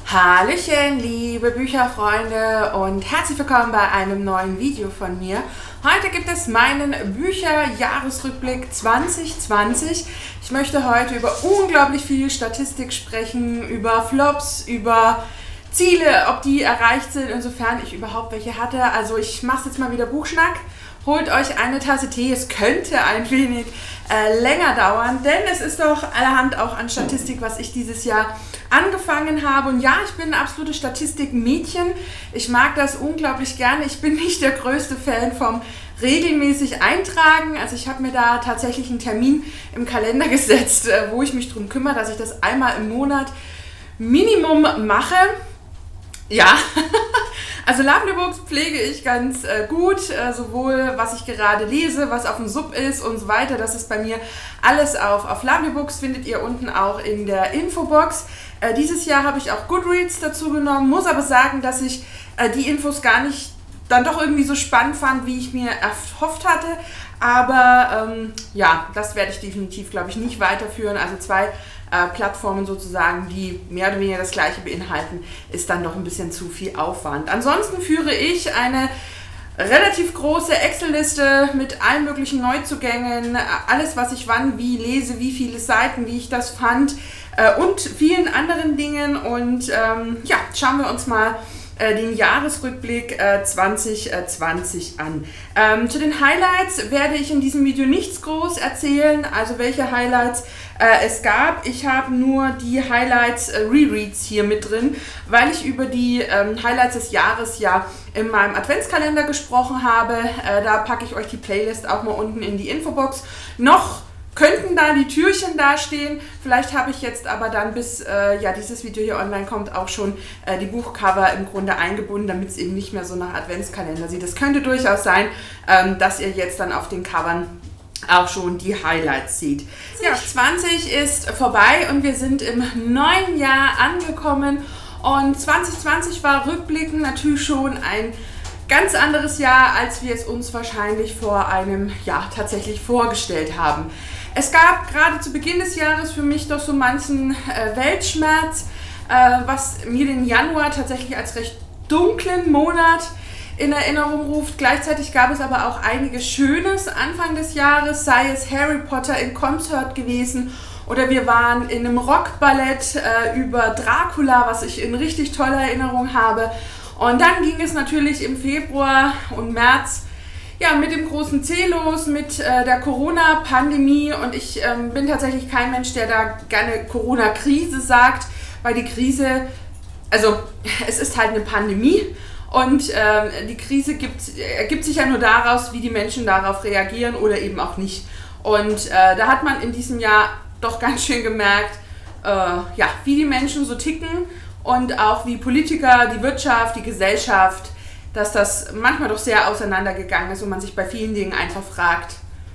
Hallöchen, liebe Bücherfreunde und herzlich willkommen bei einem neuen Video von mir. Heute gibt es meinen Bücherjahresrückblick 2020. Ich möchte heute über unglaublich viel Statistik sprechen, über Flops, über Ziele, ob die erreicht sind, insofern ich überhaupt welche hatte. Also ich mache jetzt mal wieder Buchschnack. Holt euch eine Tasse Tee, es könnte ein wenig länger dauern, denn es ist doch allerhand auch an Statistik, was ich dieses Jahr angefangen habe. Und ja, ich bin ein absolutes Statistikmädchen. Ich mag das unglaublich gerne. Ich bin nicht der größte Fan vom regelmäßig eintragen. Also ich habe mir da tatsächlich einen Termin im Kalender gesetzt, wo ich mich darum kümmere, dass ich das einmal im Monat Minimum mache. Ja, also Lovely Books pflege ich ganz gut, sowohl was ich gerade lese, was auf dem Sub ist und so weiter. Das ist bei mir alles auf Lovely Books, findet ihr unten auch in der Infobox. Dieses Jahr habe ich auch Goodreads dazu genommen, muss aber sagen, dass ich die Infos gar nicht dann doch irgendwie so spannend fand, wie ich mir erhofft hatte. Aber ja, das werde ich definitiv, glaube ich, nicht weiterführen. Also zwei Plattformen sozusagen, die mehr oder weniger das gleiche beinhalten, ist dann doch ein bisschen zu viel Aufwand. Ansonsten führe ich eine relativ große Excel-Liste mit allen möglichen Neuzugängen, alles, was ich wann wie lese, wie viele Seiten, wie ich das fand und vielen anderen Dingen. Und ja, schauen wir uns mal den Jahresrückblick 2020 an. Zu den Highlights werde ich in diesem Video nichts groß erzählen, also welche Highlights es gab. Ich habe nur die Highlights Rereads hier mit drin, weil ich über die Highlights des Jahres ja in meinem Adventskalender gesprochen habe. Da packe ich euch die Playlist auch mal unten in die Infobox. Noch könnten da die Türchen dastehen. Vielleicht habe ich jetzt aber dann, bis ja, dieses Video hier online kommt, auch schon die Buchcover im Grunde eingebunden, damit es eben nicht mehr so nach Adventskalender sieht. Es könnte durchaus sein, dass ihr jetzt dann auf den Covern auch schon die Highlights seht. Ja, 2020 ist vorbei und wir sind im neuen Jahr angekommen. Und 2020 war rückblickend natürlich schon ein ganz anderes Jahr, als wir es uns wahrscheinlich vor einem Jahr tatsächlich vorgestellt haben. Es gab gerade zu Beginn des Jahres für mich doch so manchen Weltschmerz, was mir den Januar tatsächlich als recht dunklen Monat in Erinnerung ruft. Gleichzeitig gab es aber auch einiges Schönes Anfang des Jahres, sei es Harry Potter in Konzert gewesen oder wir waren in einem Rockballett über Dracula, was ich in richtig toller Erinnerung habe. Und dann ging es natürlich im Februar und März ja, mit dem großen C los, mit der Corona-Pandemie, und ich bin tatsächlich kein Mensch, der da gerne Corona-Krise sagt, weil die Krise, also es ist halt eine Pandemie und die Krise ergibt sich ja nur daraus, wie die Menschen darauf reagieren oder eben auch nicht. Und da hat man in diesem Jahr doch ganz schön gemerkt, ja, wie die Menschen so ticken und auch wie Politiker, die Wirtschaft, die Gesellschaft, dass das manchmal doch sehr auseinandergegangen ist und man sich bei vielen Dingen einfach fragt,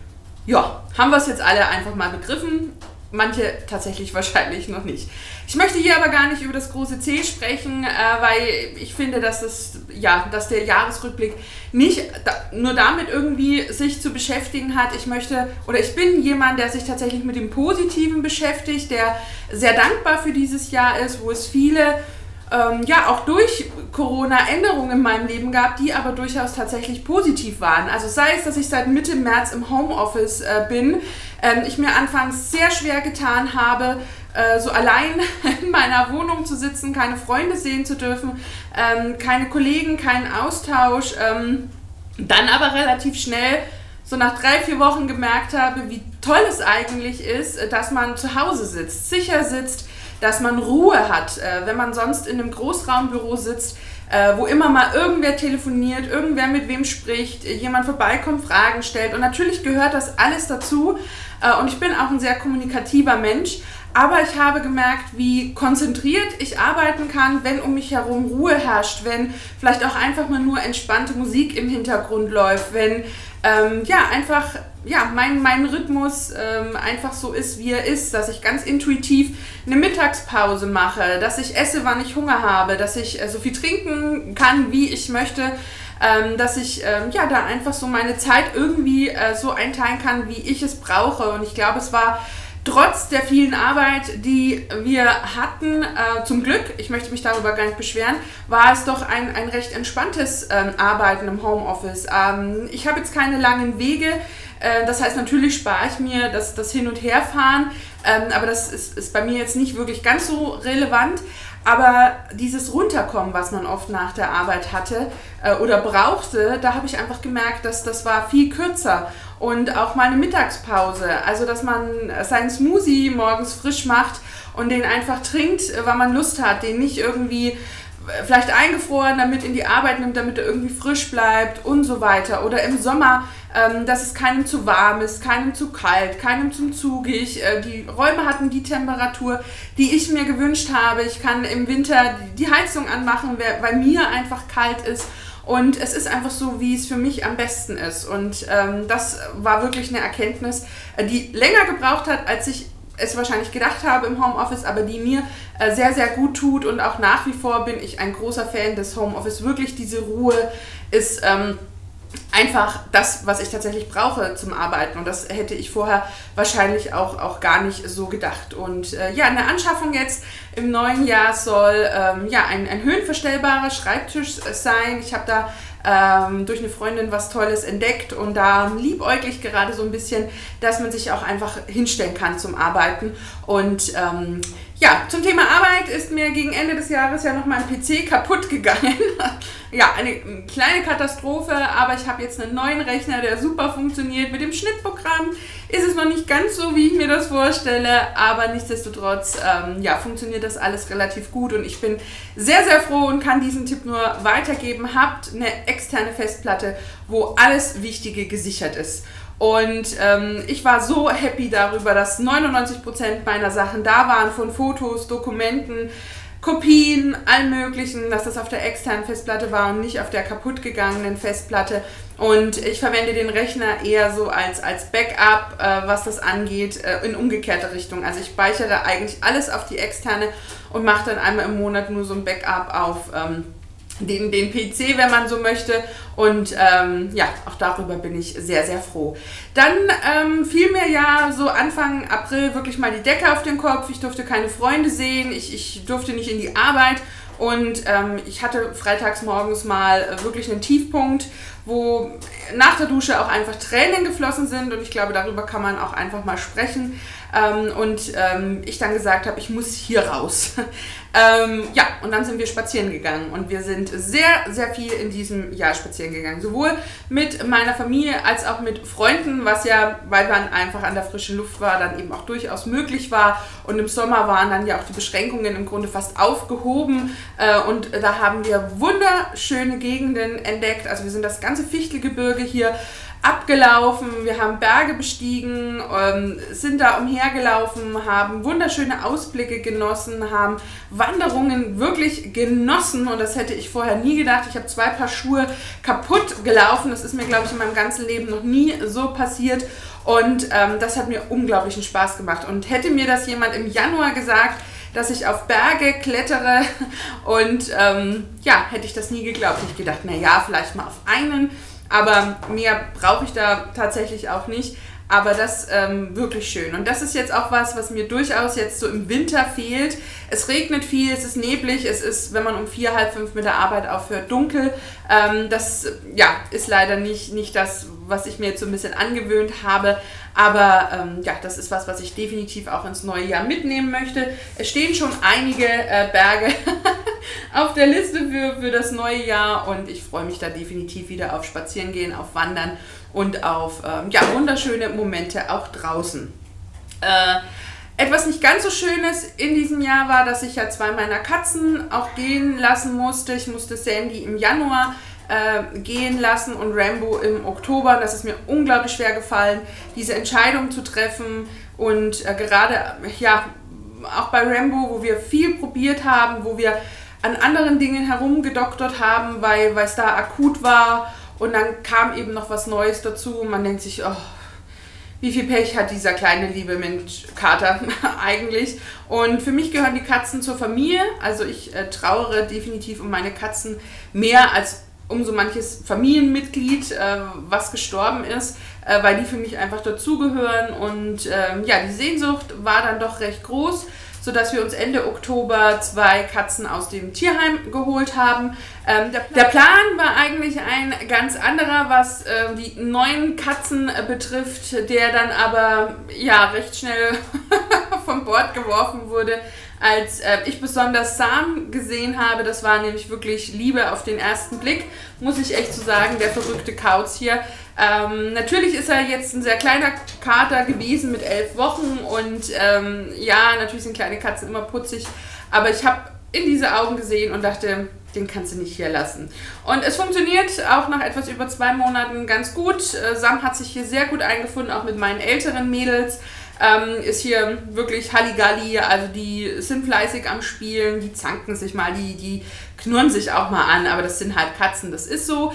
ja, haben wir es jetzt alle einfach mal begriffen? Manche tatsächlich wahrscheinlich noch nicht. Ich möchte hier aber gar nicht über das große C sprechen, weil ich finde, dass der Jahresrückblick nicht nur damit irgendwie sich zu beschäftigen hat. Ich bin jemand, der sich tatsächlich mit dem Positiven beschäftigt, der sehr dankbar für dieses Jahr ist, wo es viele ja, auch durch Corona Änderungen in meinem Leben gab, die aber durchaus tatsächlich positiv waren. Also sei es, dass ich seit Mitte März im Homeoffice bin, ich mir anfangs sehr schwer getan habe, so allein in meiner Wohnung zu sitzen, keine Freunde sehen zu dürfen, keine Kollegen, keinen Austausch, dann aber relativ schnell so nach 3-4 Wochen gemerkt habe, wie toll es eigentlich ist, dass man zu Hause sitzt, sicher sitzt, dass man Ruhe hat, wenn man sonst in einem Großraumbüro sitzt, wo immer mal irgendwer telefoniert, irgendwer mit wem spricht, jemand vorbeikommt, Fragen stellt. Und natürlich gehört das alles dazu. Und ich bin auch ein sehr kommunikativer Mensch. Aber ich habe gemerkt, wie konzentriert ich arbeiten kann, wenn um mich herum Ruhe herrscht, wenn vielleicht auch einfach mal nur entspannte Musik im Hintergrund läuft, wenn ja, einfach mein Rhythmus einfach so ist, wie er ist, dass ich ganz intuitiv eine Mittagspause mache, dass ich esse, wann ich Hunger habe, dass ich so viel trinken kann, wie ich möchte, dass ich ja, da einfach so meine Zeit irgendwie so einteilen kann, wie ich es brauche. Und ich glaube, es war trotz der vielen Arbeit, die wir hatten, zum Glück, ich möchte mich darüber gar nicht beschweren, war es doch ein recht entspanntes Arbeiten im Homeoffice. Ich habe jetzt keine langen Wege, das heißt, natürlich spare ich mir das Hin- und Herfahren, aber das ist bei mir jetzt nicht wirklich ganz so relevant. Aber dieses Runterkommen, was man oft nach der Arbeit hatte oder brauchte, da habe ich einfach gemerkt, dass das war viel kürzer. Und auch mal eine Mittagspause, also dass man seinen Smoothie morgens frisch macht und den einfach trinkt, weil man Lust hat, den nicht irgendwie vielleicht eingefroren damit in die Arbeit nimmt, damit er irgendwie frisch bleibt und so weiter. Oder im Sommer, dass es keinem zu warm ist, keinem zu kalt, keinem zu zugig. Die Räume hatten die Temperatur, die ich mir gewünscht habe. Ich kann im Winter die Heizung anmachen, weil mir einfach kalt ist. Und es ist einfach so, wie es für mich am besten ist. Und das war wirklich eine Erkenntnis, die länger gebraucht hat, als ich es wahrscheinlich gedacht habe im Homeoffice, aber die mir sehr, sehr gut tut. Und auch nach wie vor bin ich ein großer Fan des Homeoffice. Wirklich diese Ruhe ist einfach das, was ich tatsächlich brauche zum Arbeiten. Und das hätte ich vorher wahrscheinlich auch gar nicht so gedacht. Und ja, eine Anschaffung jetzt im neuen Jahr soll ja, ein höhenverstellbarer Schreibtisch sein. Ich habe da durch eine Freundin was Tolles entdeckt und da liebäugle ich gerade so ein bisschen, dass man sich auch einfach hinstellen kann zum Arbeiten. Und ja, zum Thema Arbeit ist mir gegen Ende des Jahres ja noch mein PC kaputt gegangen. Ja, eine kleine Katastrophe, aber ich habe jetzt einen neuen Rechner, der super funktioniert. Mit dem Schnittprogramm ist es noch nicht ganz so, wie ich mir das vorstelle, aber nichtsdestotrotz ja, funktioniert das alles relativ gut und ich bin sehr, sehr froh und kann diesen Tipp nur weitergeben. Habt eine externe Festplatte, wo alles Wichtige gesichert ist. Und ich war so happy darüber, dass 99% meiner Sachen da waren, von Fotos, Dokumenten, Kopien, allem möglichen, dass das auf der externen Festplatte war und nicht auf der kaputt gegangenen Festplatte. Und ich verwende den Rechner eher so als Backup, was das angeht, in umgekehrte Richtung. Also ich speichere eigentlich alles auf die externe und mache dann einmal im Monat nur so ein Backup auf den PC, wenn man so möchte. Und ja, auch darüber bin ich sehr, sehr froh. Dann fiel mir ja so Anfang April wirklich mal die Decke auf den Kopf. Ich durfte keine Freunde sehen, ich durfte nicht in die Arbeit. Und ich hatte freitags morgens mal wirklich einen Tiefpunkt, wo nach der Dusche auch einfach Tränen geflossen sind. Und ich glaube, darüber kann man auch einfach mal sprechen. Ich dann gesagt habe, ich muss hier raus. Ja, und dann sind wir spazieren gegangen und wir sind sehr, sehr viel in diesem Jahr spazieren gegangen. Sowohl mit meiner Familie als auch mit Freunden, was ja, weil man einfach an der frischen Luft war, dann eben auch durchaus möglich war. Und im Sommer waren dann ja auch die Beschränkungen im Grunde fast aufgehoben und da haben wir wunderschöne Gegenden entdeckt. Also wir sind das ganze Fichtelgebirge hier abgelaufen, wir haben Berge bestiegen, sind da umhergelaufen, haben wunderschöne Ausblicke genossen, haben Wanderungen wirklich genossen und das hätte ich vorher nie gedacht. Ich habe 2 Paar Schuhe kaputt gelaufen, das ist mir, glaube ich, in meinem ganzen Leben noch nie so passiert und das hat mir unglaublichen Spaß gemacht. Und hätte mir das jemand im Januar gesagt, dass ich auf Berge klettere und ja, hätte ich das nie geglaubt. Ich gedacht, naja, vielleicht mal auf einen, aber mehr brauche ich da tatsächlich auch nicht. Aber das wirklich schön. Und das ist jetzt auch was mir durchaus jetzt so im Winter fehlt. Es regnet viel, es ist neblig, es ist, wenn man um 4, halb 5 mit der Arbeit aufhört, dunkel. Das ja, ist leider nicht das, was ich mir jetzt so ein bisschen angewöhnt habe. Aber ja, das ist was ich definitiv auch ins neue Jahr mitnehmen möchte. Es stehen schon einige Berge auf der Liste für das neue Jahr und ich freue mich da definitiv wieder auf Spazierengehen, auf Wandern und auf ja, wunderschöne Momente auch draußen. Etwas nicht ganz so Schönes in diesem Jahr war, dass ich ja 2 meiner Katzen auch gehen lassen musste. Ich musste Sandy im Januar gehen lassen und Rambo im Oktober. Das ist mir unglaublich schwer gefallen, diese Entscheidung zu treffen. Und gerade ja, auch bei Rambo, wo wir viel probiert haben, wo wir an anderen Dingen herumgedoktert haben, weil es da akut war. Und dann kam eben noch was Neues dazu und man denkt sich, oh, wie viel Pech hat dieser kleine liebe Mensch Kater eigentlich. Und für mich gehören die Katzen zur Familie. Also ich trauere definitiv um meine Katzen mehr als um so manches Familienmitglied, was gestorben ist, weil die für mich einfach dazugehören. Und ja, die Sehnsucht war dann doch recht groß, sodass wir uns Ende Oktober 2 Katzen aus dem Tierheim geholt haben. Der Plan war eigentlich ein ganz anderer, was die neuen Katzen betrifft, der dann aber ja recht schnell von Bord geworfen wurde, als ich besonders Sam gesehen habe. Das war nämlich wirklich Liebe auf den ersten Blick, muss ich echt so sagen, der verrückte Kauz hier. Natürlich ist er jetzt ein sehr kleiner Kater gewesen mit 11 Wochen und ja, natürlich sind kleine Katzen immer putzig, aber ich habe in diese Augen gesehen und dachte, den kannst du nicht hier lassen. Und es funktioniert auch nach etwas über 2 Monaten ganz gut. Sam hat sich hier sehr gut eingefunden, auch mit meinen älteren Mädels. Ist hier wirklich Halligalli, also die sind fleißig am Spielen, die zanken sich mal, die knurren sich auch mal an, aber das sind halt Katzen, das ist so.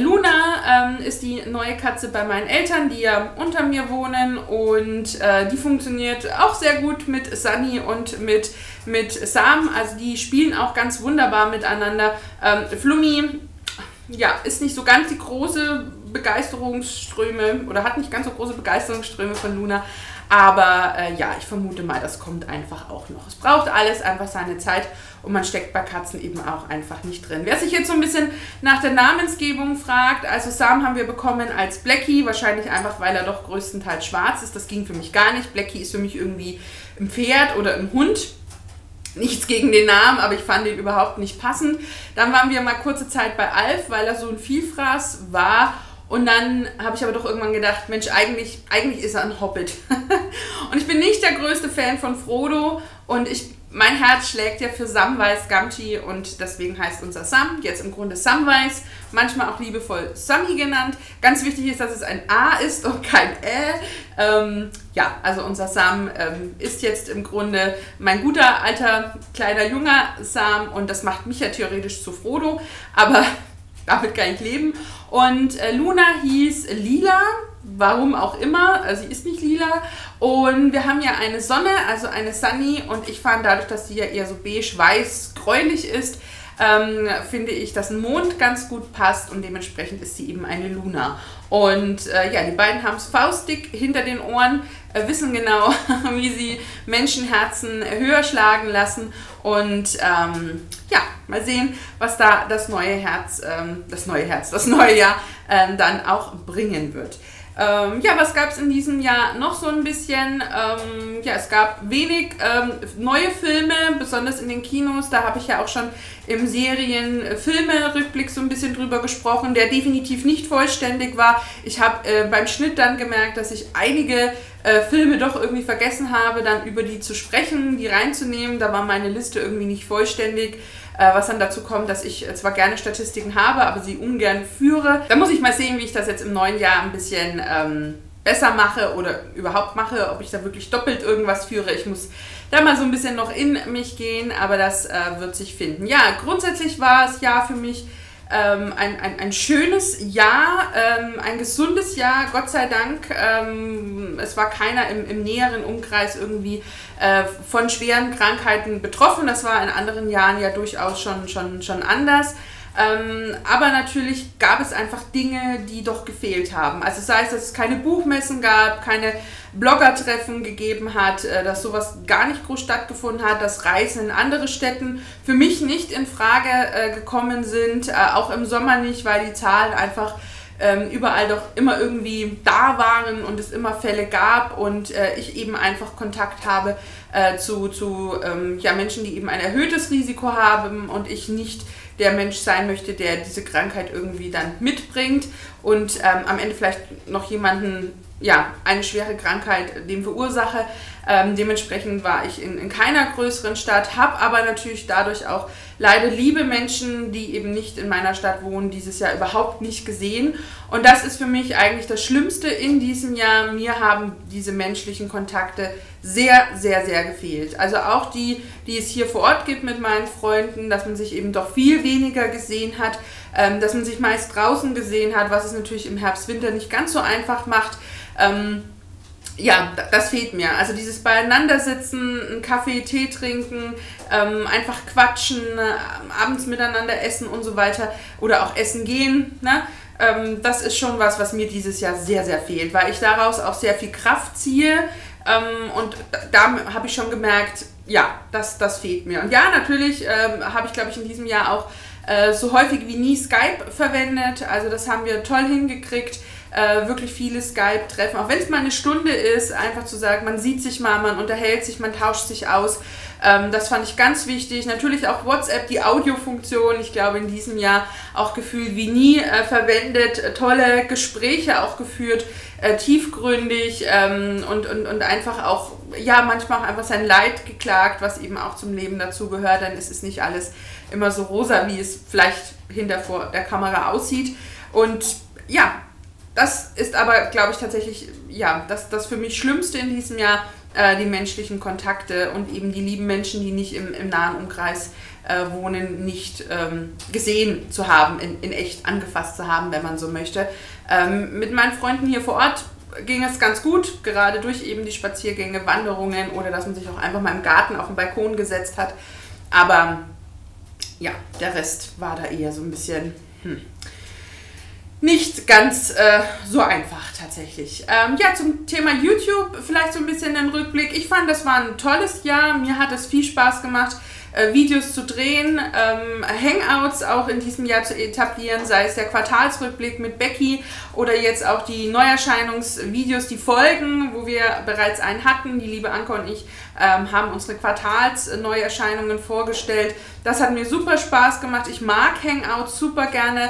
Luna ist die neue Katze bei meinen Eltern, die ja unter mir wohnen, und die funktioniert auch sehr gut mit Sunny und mit Sam, also die spielen auch ganz wunderbar miteinander. Flummi, ja, ist nicht so ganz die große Begeisterungsströme oder hat nicht ganz so große Begeisterungsströme von Luna. Aber ja, ich vermute mal, das kommt einfach auch noch. Es braucht alles einfach seine Zeit und man steckt bei Katzen eben auch einfach nicht drin. Wer sich jetzt so ein bisschen nach der Namensgebung fragt, also Sam haben wir bekommen als Blackie, wahrscheinlich einfach, weil er doch größtenteils schwarz ist. Das ging für mich gar nicht. Blackie ist für mich irgendwie ein Pferd oder ein Hund. Nichts gegen den Namen, aber ich fand ihn überhaupt nicht passend. Dann waren wir mal kurze Zeit bei Alf, weil er so ein Vielfraß war. Und dann habe ich aber doch irgendwann gedacht, Mensch, eigentlich ist er ein Hobbit. Und ich bin nicht der größte Fan von Frodo und mein Herz schlägt ja für Samwise Gamgee und deswegen heißt unser Sam jetzt im Grunde Samwise, manchmal auch liebevoll Sammy genannt. Ganz wichtig ist, dass es ein A ist und kein Ä. Ja, also unser Sam ist jetzt im Grunde mein guter, alter, kleiner, junger Sam und das macht mich ja theoretisch zu Frodo, aber damit kann ich leben. Und Luna hieß Lila, warum auch immer, sie ist nicht lila. Und wir haben ja eine Sonne, also eine Sunny, und ich fand dadurch, dass sie ja eher so beige-weiß gräulich ist, finde ich, dass ein Mond ganz gut passt und dementsprechend ist sie eben eine Luna. Und ja, die beiden haben es faustdick hinter den Ohren, wissen genau, wie sie Menschenherzen höher schlagen lassen und ja, mal sehen, was da das neue Jahr dann auch bringen wird. Ja, was gab es in diesem Jahr noch so ein bisschen? Ja, es gab wenig neue Filme, besonders in den Kinos. Da habe ich ja auch schon im Serien-Filme-Rückblick so ein bisschen drüber gesprochen, der definitiv nicht vollständig war. Ich habe beim Schnitt dann gemerkt, dass ich einige Filme doch irgendwie vergessen habe, dann über die zu sprechen, die reinzunehmen. Da war meine Liste irgendwie nicht vollständig. Was dann dazu kommt, dass ich zwar gerne Statistiken habe, aber sie ungern führe. Da muss ich mal sehen, wie ich das jetzt im neuen Jahr ein bisschen besser mache oder überhaupt mache, ob ich da wirklich doppelt irgendwas führe. Ich muss da mal so ein bisschen noch in mich gehen, aber das wird sich finden. Ja, grundsätzlich war das Jahr für mich ein schönes Jahr, ein gesundes Jahr, Gott sei Dank. Es war keiner im näheren Umkreis irgendwie von schweren Krankheiten betroffen. Das war in anderen Jahren ja durchaus schon anders. Aber natürlich gab es einfach Dinge, die doch gefehlt haben. Also sei es, dass es keine Buchmessen gab, keine Bloggertreffen gegeben hat, dass sowas gar nicht groß stattgefunden hat, dass Reisen in andere Städten für mich nicht in Frage gekommen sind, auch im Sommer nicht, weil die Zahlen einfach überall doch immer irgendwie da waren und es immer Fälle gab und ich eben einfach Kontakt habe zu ja, Menschen, die eben ein erhöhtes Risiko haben und ich nicht der Mensch sein möchte, der diese Krankheit irgendwie dann mitbringt und am Ende vielleicht noch jemanden, ja, eine schwere Krankheit dem verursache. Dementsprechend war ich in keiner größeren Stadt, habe aber natürlich dadurch auch leider liebe Menschen, die eben nicht in meiner Stadt wohnen, dieses Jahr überhaupt nicht gesehen. Und das ist für mich eigentlich das Schlimmste in diesem Jahr. Mir haben diese menschlichen Kontakte sehr, sehr, sehr gefehlt. Also auch die es hier vor Ort gibt mit meinen Freunden, dass man sich eben doch viel weniger gesehen hat, dass man sich meist draußen gesehen hat, was es natürlich im Herbst, Winter nicht ganz so einfach macht. Ja, das fehlt mir. Also dieses Beieinandersitzen, einen Kaffee, Tee trinken, einfach quatschen, abends miteinander essen und so weiter oder auch essen gehen, ne? Das ist schon was mir dieses Jahr sehr, sehr fehlt, weil ich daraus auch sehr viel Kraft ziehe und da habe ich schon gemerkt, ja, das fehlt mir. Und ja, natürlich habe ich, glaube ich, in diesem Jahr auch so häufig wie nie Skype verwendet, also das haben wir toll hingekriegt. Wirklich viele Skype-Treffen, auch wenn es mal eine Stunde ist, einfach zu sagen, man sieht sich mal, man unterhält sich, man tauscht sich aus. Das fand ich ganz wichtig. Natürlich auch WhatsApp, die Audiofunktion, ich glaube in diesem Jahr auch gefühlt wie nie verwendet, tolle Gespräche auch geführt, tiefgründig und einfach auch, ja, manchmal auch einfach sein Leid geklagt, was eben auch zum Leben dazugehört, denn es ist nicht alles immer so rosa, wie es vielleicht hinter vor der Kamera aussieht. Und ja, das ist aber, glaube ich, tatsächlich, ja, das für mich Schlimmste in diesem Jahr, die menschlichen Kontakte und eben die lieben Menschen, die nicht im nahen Umkreis wohnen, nicht gesehen zu haben, in echt angefasst zu haben, wenn man so möchte. Mit meinen Freunden hier vor Ort ging es ganz gut, gerade durch eben die Spaziergänge, Wanderungen oder dass man sich auch einfach mal im Garten auf den Balkon gesetzt hat. Aber ja, der Rest war da eher so ein bisschen nicht ganz so einfach tatsächlich. Ja, zum Thema YouTube vielleicht so ein bisschen ein Rückblick. Ich fand, das war ein tolles Jahr. Mir hat es viel Spaß gemacht, Videos zu drehen, Hangouts auch in diesem Jahr zu etablieren, sei es der Quartalsrückblick mit Becky oder jetzt auch die Neuerscheinungsvideos, die Folgen, wo wir bereits einen hatten. Die liebe Anke und ich haben unsere Quartalsneuerscheinungen vorgestellt. Das hat mir super Spaß gemacht. Ich mag Hangouts super gerne.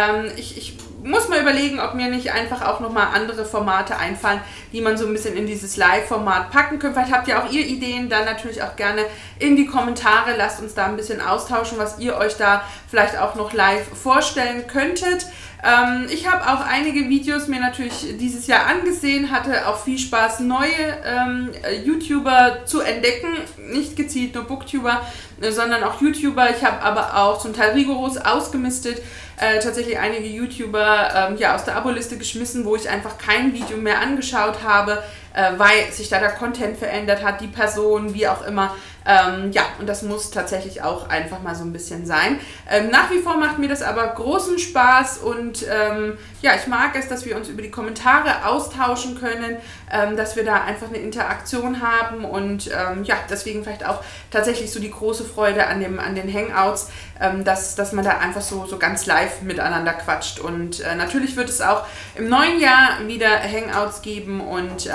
Ich muss mal überlegen, ob mir nicht einfach auch nochmal andere Formate einfallen, die man so ein bisschen in dieses Live-Format packen könnte. Vielleicht habt ihr auch ihr Ideen, dann natürlich auch gerne in die Kommentare. Lasst uns da ein bisschen austauschen, was ihr euch da vielleicht auch noch live vorstellen könntet. Ich habe auch einige Videos mir natürlich dieses Jahr angesehen, hatte auch viel Spaß, neue YouTuber zu entdecken. Nicht gezielt nur Booktuber, sondern auch YouTuber. Ich habe aber auch zum Teil rigoros ausgemistet, tatsächlich einige YouTuber ja, aus der Aboliste geschmissen, wo ich einfach kein Video mehr angeschaut habe, weil sich da der Content verändert hat, die Person, wie auch immer. Ja, und das muss tatsächlich auch einfach mal so ein bisschen sein. Nach wie vor macht mir das aber großen Spaß und ja, ich mag es, dass wir uns über die Kommentare austauschen können, dass wir da einfach eine Interaktion haben und ja, deswegen vielleicht auch tatsächlich so die große Freude an den Hangouts, dass man da einfach so ganz live miteinander quatscht. Und natürlich wird es auch im neuen Jahr wieder Hangouts geben und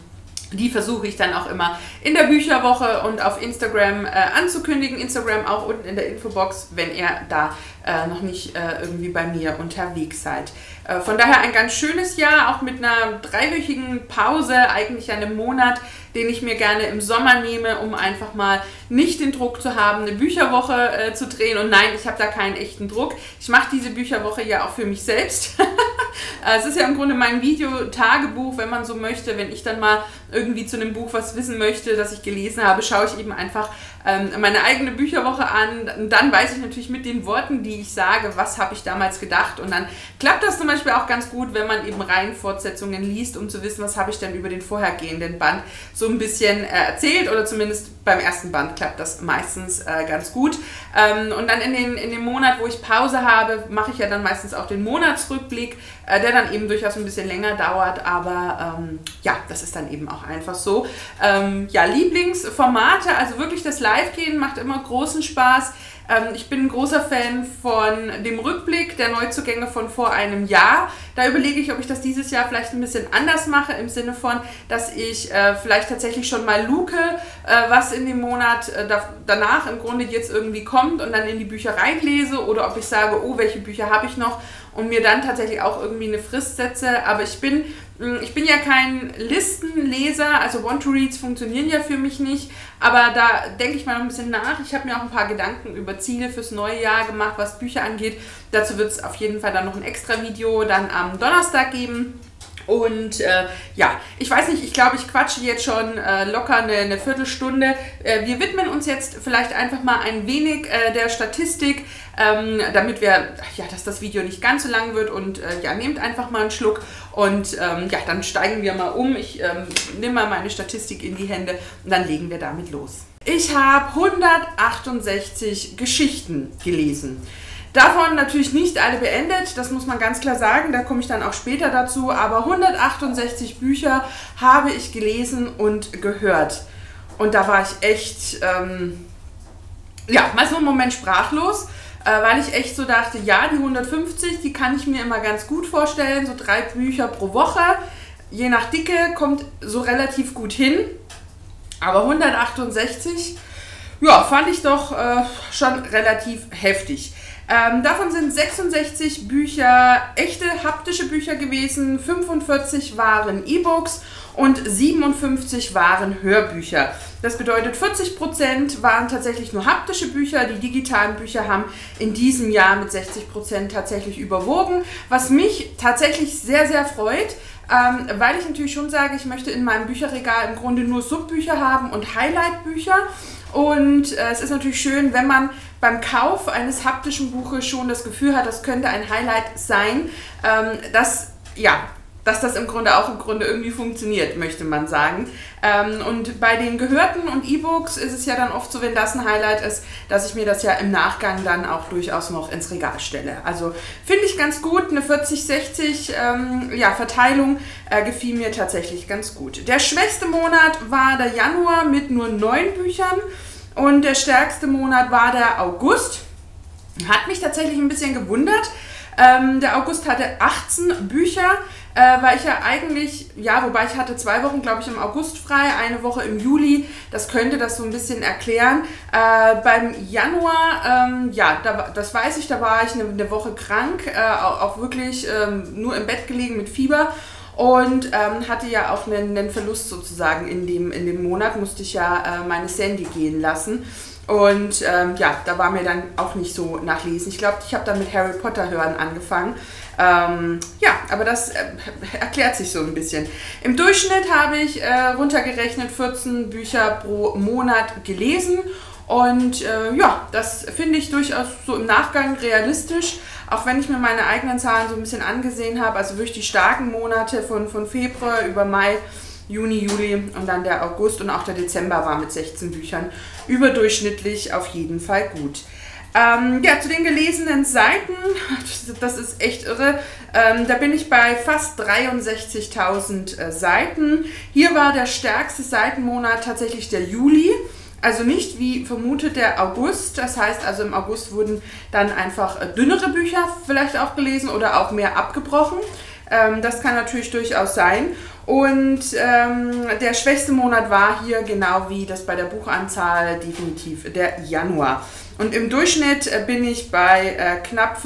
die versuche ich dann auch immer in der Bücherwoche und auf Instagram anzukündigen. Instagram auch unten in der Infobox, wenn ihr da noch nicht irgendwie bei mir unterwegs seid. Von daher ein ganz schönes Jahr, auch mit einer 3-wöchigen Pause, eigentlich einem Monat, den ich mir gerne im Sommer nehme, um einfach mal nicht den Druck zu haben, eine Bücherwoche zu drehen. Und nein, ich habe da keinen echten Druck. Ich mache diese Bücherwoche ja auch für mich selbst. Es ist ja im Grunde mein Videotagebuch, wenn man so möchte. Wenn ich dann mal irgendwie zu einem Buch was wissen möchte, das ich gelesen habe, schaue ich eben einfach meine eigene Bücherwoche an. Und dann weiß ich natürlich mit den Worten, die ich sage, was habe ich damals gedacht. Und dann klappt das zum Beispiel auch ganz gut, wenn man eben Reihenfortsetzungen liest, um zu wissen, was habe ich denn über den vorhergehenden Band so ein bisschen erzählt. Oder zumindest beim ersten Band klappt das meistens ganz gut. Und dann in dem Monat, wo ich Pause habe, mache ich ja dann meistens auch den Monatsrückblick, der dann eben durchaus ein bisschen länger dauert. Aber ja, das ist dann eben auch einfach so. Ja, Lieblingsformate, also wirklich das Live-Gehen macht immer großen Spaß. Ich bin ein großer Fan von dem Rückblick der Neuzugänge von vor einem Jahr. Da überlege ich, ob ich das dieses Jahr vielleicht ein bisschen anders mache, im Sinne von, dass ich vielleicht tatsächlich schon mal luke, was in dem Monat danach im Grunde jetzt irgendwie kommt und dann in die Bücher reinlese, oder ob ich sage, oh, welche Bücher habe ich noch, und mir dann tatsächlich auch irgendwie eine Frist setze. Aber ich bin ja kein Listenleser, also Want-to-Reads funktionieren ja für mich nicht, aber da denke ich mal noch ein bisschen nach. Ich habe mir auch ein paar Gedanken über Ziele fürs neue Jahr gemacht, was Bücher angeht. Dazu wird es auf jeden Fall dann noch ein extra Video dann am Donnerstag geben. Und ja, ich weiß nicht, ich glaube, ich quatsche jetzt schon locker eine Viertelstunde. Wir widmen uns jetzt vielleicht einfach mal ein wenig der Statistik, damit dass das Video nicht ganz so lang wird, und ja, nehmt einfach mal einen Schluck und ja, dann steigen wir mal um. Ich nehme mal meine Statistik in die Hände und dann legen wir damit los. Ich habe 168 Geschichten gelesen. Davon natürlich nicht alle beendet, das muss man ganz klar sagen, da komme ich dann auch später dazu, aber 168 Bücher habe ich gelesen und gehört. Und da war ich echt, ja, mal so einen Moment sprachlos, weil ich echt so dachte, ja, die 150, die kann ich mir immer ganz gut vorstellen, so 3 Bücher pro Woche, je nach Dicke kommt so relativ gut hin, aber 168, ja, fand ich doch schon relativ heftig. Davon sind 66 Bücher echte haptische Bücher gewesen, 45 waren E-Books und 57 waren Hörbücher. Das bedeutet, 40% waren tatsächlich nur haptische Bücher. Die digitalen Bücher haben in diesem Jahr mit 60% tatsächlich überwogen, was mich tatsächlich sehr, sehr freut, weil ich natürlich schon sage, ich möchte in meinem Bücherregal im Grunde nur Subbücher haben und Highlight-Bücher. Und es ist natürlich schön, wenn man beim Kauf eines haptischen Buches schon das Gefühl hat, das könnte ein Highlight sein, dass das im Grunde irgendwie funktioniert, möchte man sagen. Und bei den Gehörten und E-Books ist es ja dann oft so, wenn das ein Highlight ist, dass ich mir das ja im Nachgang dann auch durchaus noch ins Regal stelle. Also finde ich ganz gut, eine 40-60 Verteilung gefiel mir tatsächlich ganz gut. Der schwächste Monat war der Januar mit nur 9 Büchern und der stärkste Monat war der August. Hat mich tatsächlich ein bisschen gewundert. Der August hatte 18 Bücher, weil ich ja eigentlich, wobei ich hatte 2 Wochen, glaube ich, im August frei, eine Woche im Juli, das könnte das so ein bisschen erklären. Beim Januar, das weiß ich, da war ich eine Woche krank, auch wirklich nur im Bett gelegen mit Fieber. Und hatte ja auch einen Verlust sozusagen in dem Monat, musste ich ja meine Sandy gehen lassen. Und da war mir dann auch nicht so nach Lesen. Ich glaube, ich habe dann mit Harry Potter hören angefangen. Aber das erklärt sich so ein bisschen. Im Durchschnitt habe ich runtergerechnet 14 Bücher pro Monat gelesen. Und das finde ich durchaus so im Nachgang realistisch. Auch wenn ich mir meine eigenen Zahlen so ein bisschen angesehen habe, also wirklich die starken Monate von Februar über Mai, Juni, Juli und dann der August und auch der Dezember war mit 16 Büchern überdurchschnittlich auf jeden Fall gut. Zu den gelesenen Seiten, das ist echt irre, da bin ich bei fast 63.000 Seiten. Hier war der stärkste Seitenmonat tatsächlich der Juli. Also nicht wie vermutet der August, das heißt also im August wurden dann einfach dünnere Bücher vielleicht auch gelesen oder auch mehr abgebrochen. Das kann natürlich durchaus sein. Und der schwächste Monat war hier, genau wie das bei der Buchanzahl, definitiv der Januar. Und im Durchschnitt bin ich bei knapp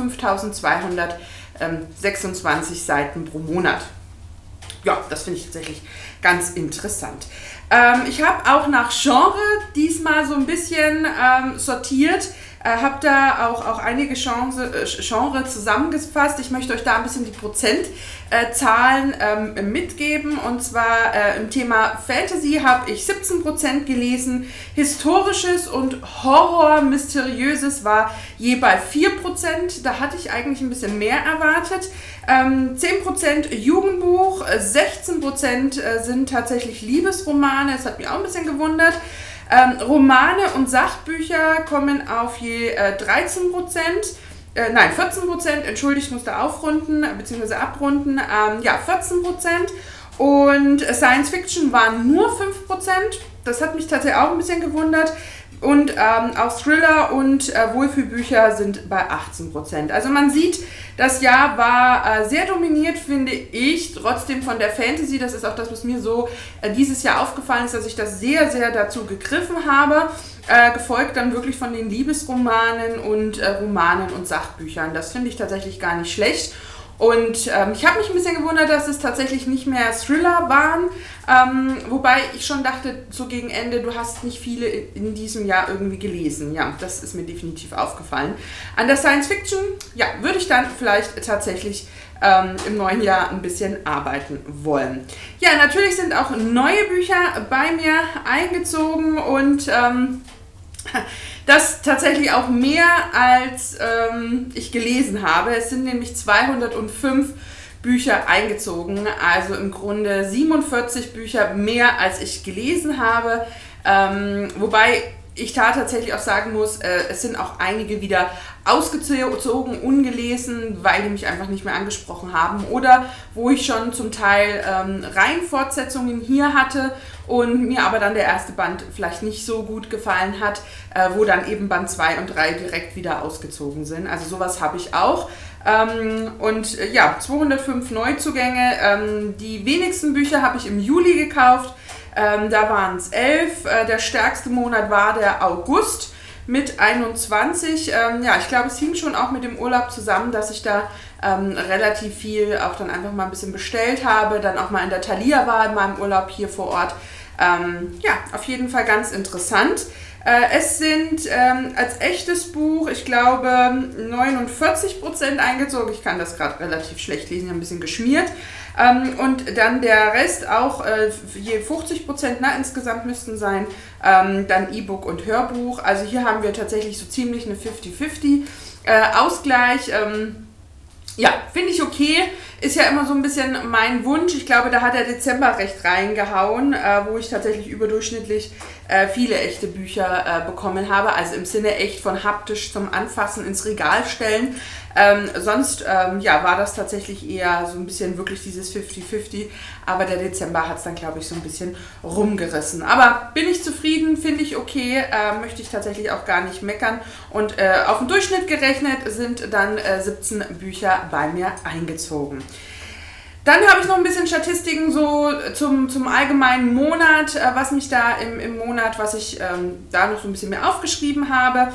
5.226 Seiten pro Monat. Ja, das finde ich tatsächlich ganz interessant. Ich habe auch nach Genre diesmal so ein bisschen sortiert, habe da auch einige Genres zusammengefasst. Ich möchte euch da ein bisschen die Prozentzahlen mitgeben. Und zwar im Thema Fantasy habe ich 17% gelesen, Historisches und Horror, Mysteriöses war je bei 4%. Da hatte ich eigentlich ein bisschen mehr erwartet. 10% Jugendbuch, 16% sind tatsächlich Liebesromane. Das hat mich auch ein bisschen gewundert. Romane und Sachbücher kommen auf je 14%, entschuldigt, ich musste aufrunden bzw. abrunden, 14%. Und Science Fiction waren nur 5%, das hat mich tatsächlich auch ein bisschen gewundert. Und auch Thriller und Wohlfühlbücher sind bei 18%. Also man sieht, das Jahr war sehr dominiert, finde ich, trotzdem von der Fantasy. Das ist auch das, was mir so dieses Jahr aufgefallen ist, dass ich das sehr, sehr dazu gegriffen habe. Gefolgt dann wirklich von den Liebesromanen und Romanen und Sachbüchern. Das finde ich tatsächlich gar nicht schlecht. Und ich habe mich ein bisschen gewundert, dass es tatsächlich nicht mehr Thriller waren, wobei ich schon dachte, so gegen Ende, du hast nicht viele in diesem Jahr irgendwie gelesen. Ja, das ist mir definitiv aufgefallen. An der Science Fiction, würde ich dann vielleicht tatsächlich im neuen Jahr ein bisschen arbeiten wollen. Ja, natürlich sind auch neue Bücher bei mir eingezogen und das tatsächlich auch mehr als ich gelesen habe. Es sind nämlich 205 Bücher eingezogen, also im Grunde 47 Bücher mehr als ich gelesen habe. Wobei ich da tatsächlich auch sagen muss, es sind auch einige wieder ausgezogen, ungelesen, weil die mich einfach nicht mehr angesprochen haben oder wo ich schon zum Teil Reihenfortsetzungen hier hatte und mir aber dann der erste Band vielleicht nicht so gut gefallen hat, wo dann eben Band 2 und 3 direkt wieder ausgezogen sind. Also sowas habe ich auch. Ja, 205 Neuzugänge. Die wenigsten Bücher habe ich im Juli gekauft. Da waren es 11. Der stärkste Monat war der August mit 21. Ja, ich glaube, es hing schon auch mit dem Urlaub zusammen, dass ich da relativ viel auch dann einfach mal ein bisschen bestellt habe. Dann auch mal in der Thalia war in meinem Urlaub hier vor Ort. Ja, auf jeden Fall ganz interessant. Es sind als echtes Buch, ich glaube, 49% eingezogen. Ich kann das gerade relativ schlecht lesen, ein bisschen geschmiert. Und dann der Rest auch, je 50%, na, insgesamt müssten sein, dann E-Book und Hörbuch. Also hier haben wir tatsächlich so ziemlich eine 50-50 Ausgleich. Ja, finde ich okay. Ist ja immer so ein bisschen mein Wunsch. Ich glaube, da hat der Dezember recht reingehauen, wo ich tatsächlich überdurchschnittlich viele echte Bücher bekommen habe. Also im Sinne echt von haptisch zum Anfassen ins Regal stellen. Sonst ja, war das tatsächlich eher so ein bisschen wirklich dieses 50-50. Aber der Dezember hat es dann, glaube ich, so ein bisschen rumgerissen. Aber bin ich zufrieden, finde ich okay. Möchte ich tatsächlich auch gar nicht meckern. Und auf den Durchschnitt gerechnet sind dann 17 Bücher bei mir eingezogen. Dann habe ich noch ein bisschen Statistiken so zum allgemeinen Monat, was mich da im Monat, was ich da noch so ein bisschen mehr aufgeschrieben habe.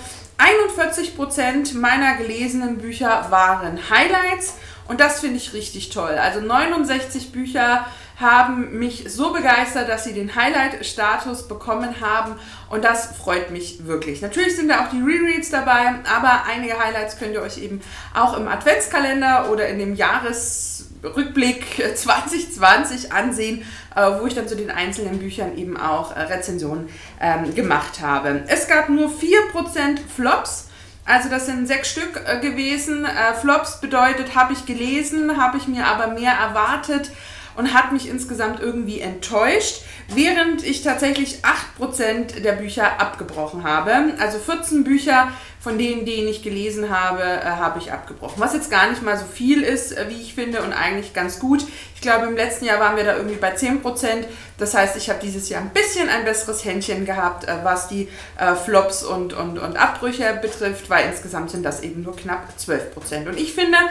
41% meiner gelesenen Bücher waren Highlights und das finde ich richtig toll. Also 69 Bücher haben mich so begeistert, dass sie den Highlight-Status bekommen haben und das freut mich wirklich. Natürlich sind da auch die Rereads dabei, aber einige Highlights könnt ihr euch eben auch im Adventskalender oder in dem Jahresrückblick 2020 ansehen, wo ich dann zu den einzelnen Büchern eben auch Rezensionen gemacht habe. Es gab nur 4% Flops. Also das sind 6 Stück gewesen. Flops bedeutet, habe ich gelesen, habe ich mir aber mehr erwartet und hat mich insgesamt irgendwie enttäuscht, während ich tatsächlich 8% der Bücher abgebrochen habe. Also 14 Bücher von denen ich gelesen habe, habe ich abgebrochen. Was jetzt gar nicht mal so viel ist, wie ich finde, und eigentlich ganz gut. Ich glaube, im letzten Jahr waren wir da irgendwie bei 10%. Das heißt, ich habe dieses Jahr ein bisschen ein besseres Händchen gehabt, was die Flops und Abbrüche betrifft, weil insgesamt sind das eben nur knapp 12%. Und ich finde,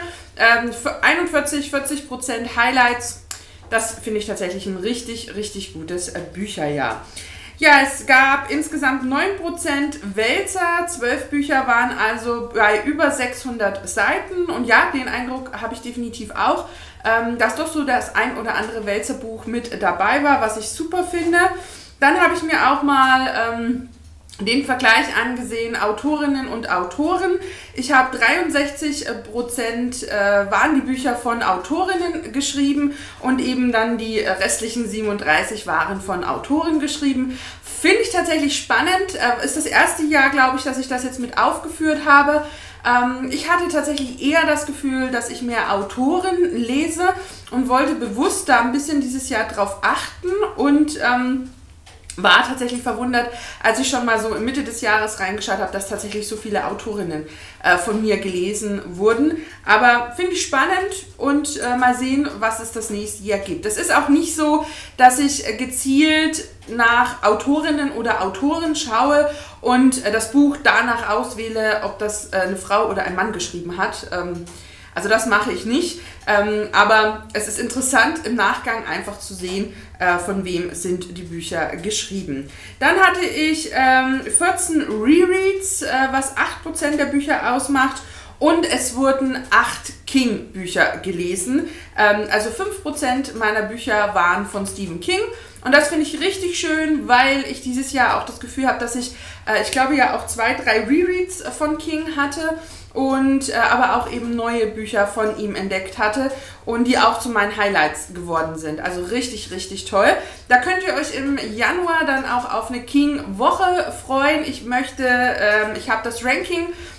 40% Highlights, das finde ich tatsächlich ein richtig, richtig gutes Bücherjahr. Ja, es gab insgesamt 9% Wälzer, 12 Bücher waren also bei über 600 Seiten und ja, den Eindruck habe ich definitiv auch, dass doch so das ein oder andere Wälzerbuch mit dabei war, was ich super finde. Dann habe ich mir auch mal den Vergleich angesehen, Autorinnen und Autoren. Ich habe 63% waren die Bücher von Autorinnen geschrieben und eben dann die restlichen 37 waren von Autoren geschrieben. Finde ich tatsächlich spannend. Ist das erste Jahr, glaube ich, dass ich das jetzt mit aufgeführt habe. Ich hatte tatsächlich eher das Gefühl, dass ich mehr Autoren lese und wollte bewusst da ein bisschen dieses Jahr drauf achten und war tatsächlich verwundert, als ich schon mal so Mitte des Jahres reingeschaut habe, dass tatsächlich so viele Autorinnen von mir gelesen wurden. Aber finde ich spannend und mal sehen, was es das nächste Jahr gibt. Es ist auch nicht so, dass ich gezielt nach Autorinnen oder Autoren schaue und das Buch danach auswähle, ob das eine Frau oder ein Mann geschrieben hat. Also das mache ich nicht, aber es ist interessant im Nachgang einfach zu sehen, von wem sind die Bücher geschrieben. Dann hatte ich 14 Rereads, was 8% der Bücher ausmacht und es wurden 8 King-Bücher gelesen. Also 5% meiner Bücher waren von Stephen King. Und das finde ich richtig schön, weil ich dieses Jahr auch das Gefühl habe, dass ich glaube ja auch 2, 3 Rereads von King hatte und aber auch eben neue Bücher von ihm entdeckt hatte und die auch zu meinen Highlights geworden sind. Also richtig, richtig toll. Da könnt ihr euch im Januar dann auch auf eine King-Woche freuen. Ich habe das Ranking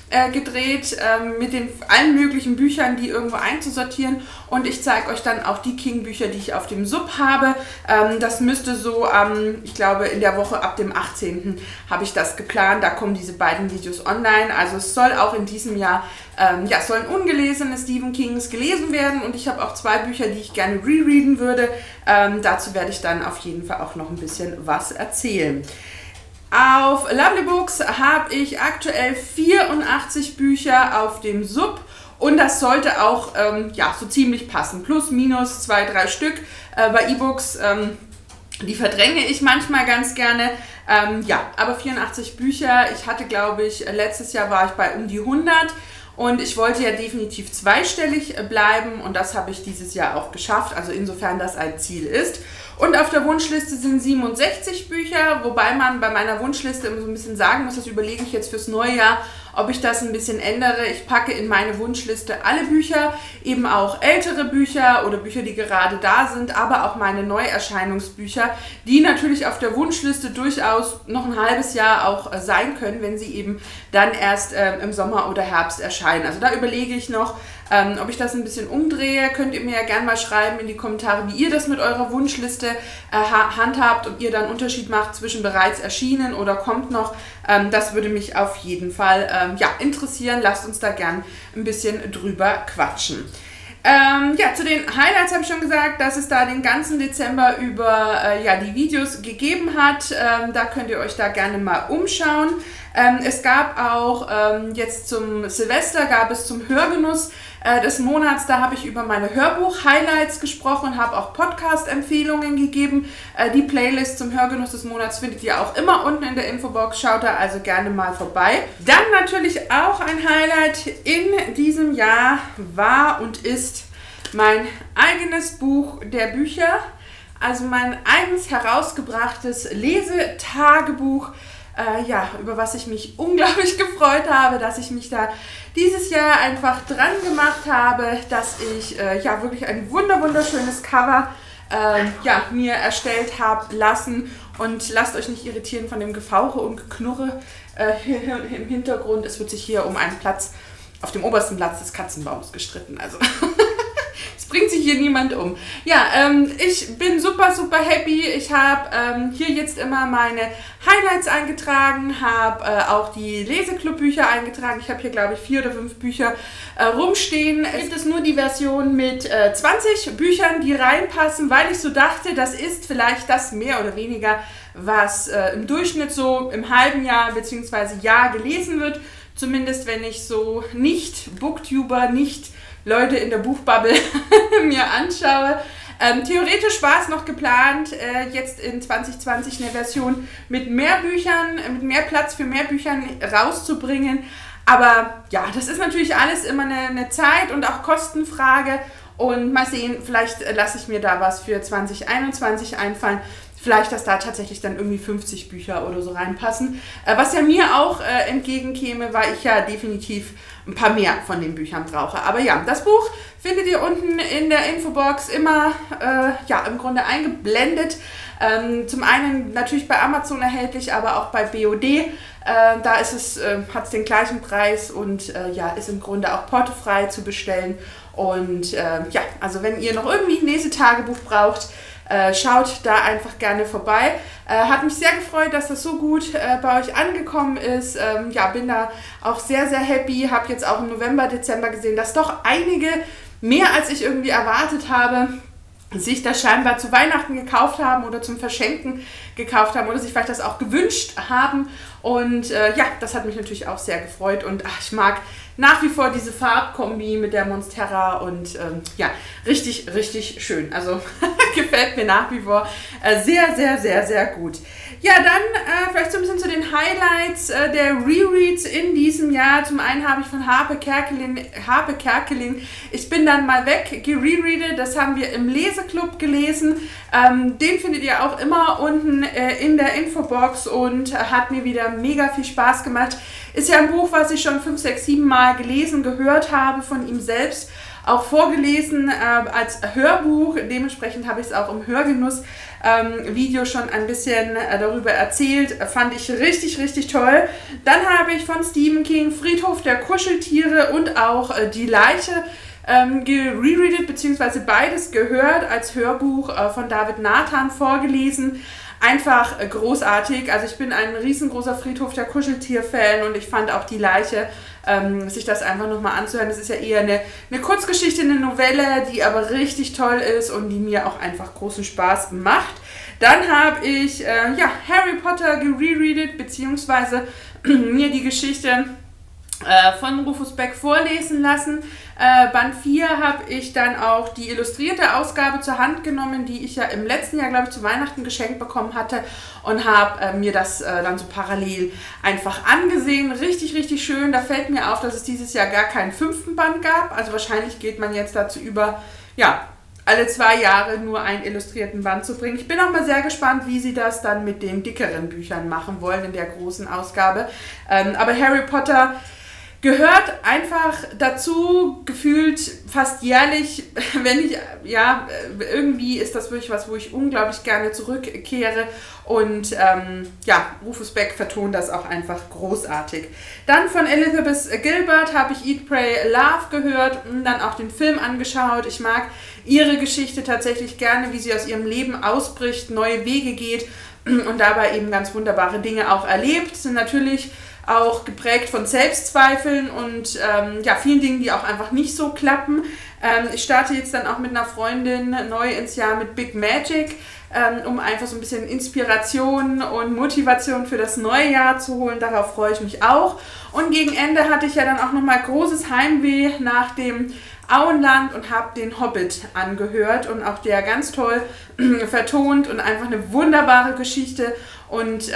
gedreht, mit den allen möglichen Büchern, die irgendwo einzusortieren, und ich zeige euch dann auch die King-Bücher, die ich auf dem Sub habe. Das müsste so, ich glaube in der Woche ab dem 18. habe ich das geplant, da kommen diese beiden Videos online, also es soll auch in diesem Jahr, ja, sollen ungelesene Stephen Kings gelesen werden, und ich habe auch 2 Bücher, die ich gerne rereaden würde. Dazu werde ich dann auf jeden Fall auch noch ein bisschen was erzählen. Auf Lovely Books habe ich aktuell 84 Bücher auf dem Sub, und das sollte auch ja, so ziemlich passen. Plus, minus 2, 3 Stück. Bei E-Books, die verdränge ich manchmal ganz gerne. Ja, aber 84 Bücher. Ich hatte, glaube ich, letztes Jahr war ich bei um die 100. Und ich wollte ja definitiv zweistellig bleiben, und das habe ich dieses Jahr auch geschafft, also insofern das ein Ziel ist. Und auf der Wunschliste sind 67 Bücher, wobei man bei meiner Wunschliste immer so ein bisschen sagen muss, das überlege ich jetzt fürs neue Jahr, ob ich das ein bisschen ändere. Ich packe in meine Wunschliste alle Bücher, eben auch ältere Bücher oder Bücher, die gerade da sind, aber auch meine Neuerscheinungsbücher, die natürlich auf der Wunschliste durchaus noch ein halbes Jahr auch sein können, wenn sie eben dann erst im Sommer oder Herbst erscheinen. Also da überlege ich noch, ob ich das ein bisschen umdrehe. Könnt ihr mir ja gerne mal schreiben in die Kommentare, wie ihr das mit eurer Wunschliste handhabt, ob ihr dann einen Unterschied macht zwischen bereits erschienen oder kommt noch. Das würde mich auf jeden Fall ja, interessieren. Lasst uns da gern ein bisschen drüber quatschen. Ja, zu den Highlights habe ich schon gesagt, dass es da den ganzen Dezember über ja, die Videos gegeben hat. Da könnt ihr euch da gerne mal umschauen. Es gab auch jetzt zum Silvester, gab es zum Hörgenuss des Monats, da habe ich über meine Hörbuch-Highlights gesprochen, habe auch Podcast-Empfehlungen gegeben. Die Playlist zum Hörgenuss des Monats findet ihr auch immer unten in der Infobox. Schaut da also gerne mal vorbei. Dann natürlich auch ein Highlight in diesem Jahr war und ist mein eigenes Buch der Bücher, also mein eigens herausgebrachtes Lesetagebuch. Ja, über was ich mich unglaublich gefreut habe, dass ich mich da dieses Jahr einfach dran gemacht habe, dass ich ja wirklich ein wunderschönes Cover ja, mir erstellt habe lassen, und lasst euch nicht irritieren von dem Gefauche und Geknurre hier im Hintergrund. Es wird sich hier um einen Platz auf dem obersten Platz des Katzenbaums gestritten, also es bringt sich hier niemand um. Ja, ich bin super happy. Ich habe hier jetzt immer meine Highlights eingetragen, habe auch die Leseclub-Bücher eingetragen. Ich habe hier, glaube ich, 4 oder 5 Bücher rumstehen. Es gibt nur die Version mit 20 Büchern, die reinpassen, weil ich so dachte, das ist vielleicht das mehr oder weniger, was im Durchschnitt so im halben Jahr bzw. Jahr gelesen wird. Zumindest wenn ich so nicht Booktuber, nicht Leute in der Buchbubble mir anschaue. Theoretisch war es noch geplant, jetzt in 2020 eine Version mit mehr Büchern, mit mehr Platz für mehr Büchern rauszubringen. Aber ja, das ist natürlich alles immer eine Zeit- und auch Kostenfrage. Und mal sehen, vielleicht lasse ich mir da was für 2021 einfallen. Vielleicht, dass da tatsächlich dann irgendwie 50 Bücher oder so reinpassen. Was ja mir auch entgegenkäme, weil ich ja definitiv ein paar mehr von den Büchern brauche. Aber ja, das Buch findet ihr unten in der Infobox immer ja, im Grunde eingeblendet. Zum einen natürlich bei Amazon erhältlich, aber auch bei BOD. Da ist es, hat es den gleichen Preis und ja, ist im Grunde auch portofrei zu bestellen. Und ja, also wenn ihr noch irgendwie ein Lesetagebuch braucht, schaut da einfach gerne vorbei. Hat mich sehr gefreut, dass das so gut bei euch angekommen ist. Ja, bin da auch sehr happy. Habe jetzt auch im November, Dezember gesehen, dass doch einige, mehr als ich irgendwie erwartet habe, sich das scheinbar zu Weihnachten gekauft haben oder zum Verschenken gekauft haben oder sich vielleicht das auch gewünscht haben. Und ja, das hat mich natürlich auch sehr gefreut. Und ach, ich mag nach wie vor diese Farbkombi mit der Monstera und ja, richtig schön. Also gefällt mir nach wie vor sehr gut. Ja, dann vielleicht so ein bisschen zu den Highlights der Rereads in diesem Jahr. Zum einen habe ich von Harpe Kerkeling Ich bin dann mal weg gerereadet. Das haben wir im Leseclub gelesen. Den findet ihr auch immer unten in der Infobox und hat mir wieder mega viel Spaß gemacht. Ist ja ein Buch, was ich schon 5, 6, 7 Mal gelesen, gehört habe von ihm selbst. auch vorgelesen als Hörbuch. Dementsprechend habe ich es auch im Hörgenuss Video schon ein bisschen darüber erzählt. Fand ich richtig, richtig toll. Dann habe ich von Stephen King Friedhof der Kuscheltiere und auch Die Leiche gerereadet, beziehungsweise beides gehört, als Hörbuch von David Nathan vorgelesen. Einfach großartig. Also ich bin ein riesengroßer Friedhof der Kuscheltier-Fan und ich fand auch Die Leiche, sich das einfach nochmal anzuhören. Das ist ja eher eine Kurzgeschichte, eine Novelle, die aber richtig toll ist und die mir auch einfach großen Spaß macht. Dann habe ich Harry Potter gerereadet, beziehungsweise mir die Geschichte von Rufus Beck vorlesen lassen. Band 4 habe ich dann auch die illustrierte Ausgabe zur Hand genommen, die ich ja im letzten Jahr, glaube ich, zu Weihnachten geschenkt bekommen hatte und habe mir das dann so parallel einfach angesehen. Richtig, richtig schön. Da fällt mir auf, dass es dieses Jahr gar keinen 5. Band gab. Also wahrscheinlich geht man jetzt dazu über, alle 2 Jahre nur einen illustrierten Band zu bringen. Ich bin auch mal sehr gespannt, wie sie das dann mit den dickeren Büchern machen wollen in der großen Ausgabe. Aber Harry Potter gehört einfach dazu, gefühlt fast jährlich, wenn ich, irgendwie ist das wirklich was, wo ich unglaublich gerne zurückkehre und Rufus Beck vertont das auch einfach großartig. Dann von Elizabeth Gilbert habe ich Eat, Pray, Love gehört und dann auch den Film angeschaut. Ich mag ihre Geschichte tatsächlich gerne, wie sie aus ihrem Leben ausbricht, neue Wege geht und dabei eben ganz wunderbare Dinge auch erlebt. Sind natürlich auch geprägt von Selbstzweifeln und vielen Dingen, die auch einfach nicht so klappen. Ich starte jetzt dann auch mit einer Freundin neu ins Jahr mit Big Magic, um einfach so ein bisschen Inspiration und Motivation für das neue Jahr zu holen. Darauf freue ich mich auch. Und gegen Ende hatte ich ja dann auch nochmal großes Heimweh nach dem Auenland und habe den Hobbit angehört und auch der ganz toll vertont und einfach eine wunderbare Geschichte und